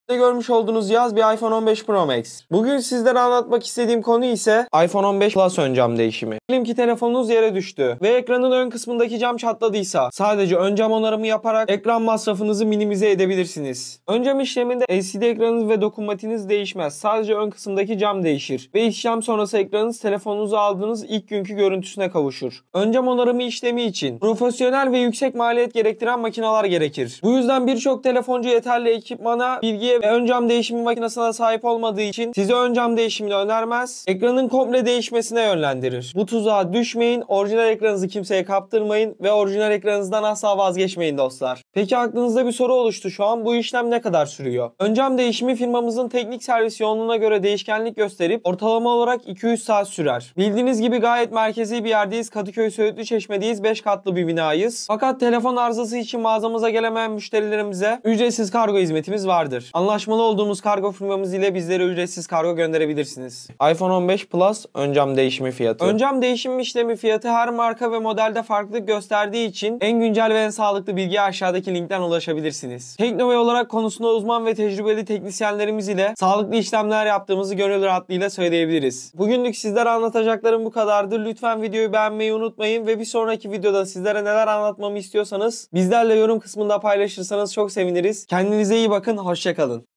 Görmüş olduğunuz cihaz bir iPhone 15 Pro Max. Bugün sizlere anlatmak istediğim konu ise iPhone 15 Plus ön cam değişimi. Diyelim ki telefonunuz yere düştü ve ekranın ön kısmındaki cam çatladıysa sadece ön cam onarımı yaparak ekran masrafınızı minimize edebilirsiniz. Ön cam işleminde LCD ekranınız ve dokunmatikiniz değişmez. Sadece ön kısımdaki cam değişir ve işlem sonrası ekranınız telefonunuzu aldığınız ilk günkü görüntüsüne kavuşur. Ön cam onarımı işlemi için profesyonel ve yüksek maliyet gerektiren makineler gerekir. Bu yüzden birçok telefoncu yeterli ekipmana, bilgiye ve ön cam değişimi makinesine sahip olmadığı için size ön cam değişimini önermez, ekranın komple değişmesine yönlendirir. Bu tuzağa düşmeyin, orijinal ekranınızı kimseye kaptırmayın ve orijinal ekranınızdan asla vazgeçmeyin dostlar. Peki aklınızda bir soru oluştu şu an, bu işlem ne kadar sürüyor? Ön cam değişimi firmamızın teknik servis yoğunluğuna göre değişkenlik gösterip ortalama olarak 200 saat sürer. Bildiğiniz gibi gayet merkezi bir yerdeyiz. Kadıköy Söğütlüçeşme'deyiz. 5 katlı bir binayız. Fakat telefon arızası için mağazamıza gelemeyen müşterilerimize ücretsiz kargo hizmetimiz vardır. Anlaşmalı olduğumuz kargo firmamız ile bizlere ücretsiz kargo gönderebilirsiniz. iPhone 15 Plus ön cam değişimi fiyatı. Ön cam değişimi işlemi fiyatı her marka ve modelde farklılık gösterdiği için en güncel ve en sağlıklı bilgiye aşağıdaki linkten ulaşabilirsiniz. Teknova olarak konusunda uzman ve tecrübeli teknisyenlerimiz ile sağlıklı işlemler yaptığımızı gönül rahatlığıyla söyleyebiliriz. Bugünlük sizlere anlatacaklarım bu kadardı. Lütfen videoyu beğenmeyi unutmayın ve bir sonraki videoda sizlere neler anlatmamı istiyorsanız bizlerle yorum kısmında paylaşırsanız çok seviniriz. Kendinize iyi bakın, hoşça kalın.